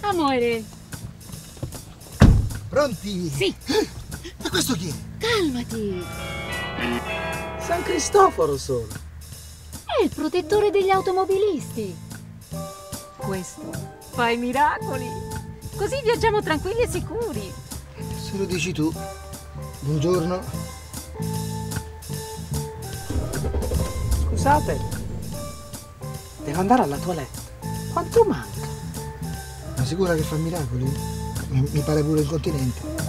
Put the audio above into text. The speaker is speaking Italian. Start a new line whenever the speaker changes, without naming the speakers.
Amore.
Pronti?
Sì.
Ma questo chi è?
Calmati.
San Cristoforo sono.
È il protettore degli automobilisti. Questo fa i miracoli. Così viaggiamo tranquilli e sicuri.
Se lo dici tu. Buongiorno.
Scusate, devo andare alla toilette. Quanto manca?
Ma sicura che fa miracoli? Mi pare pure il continente.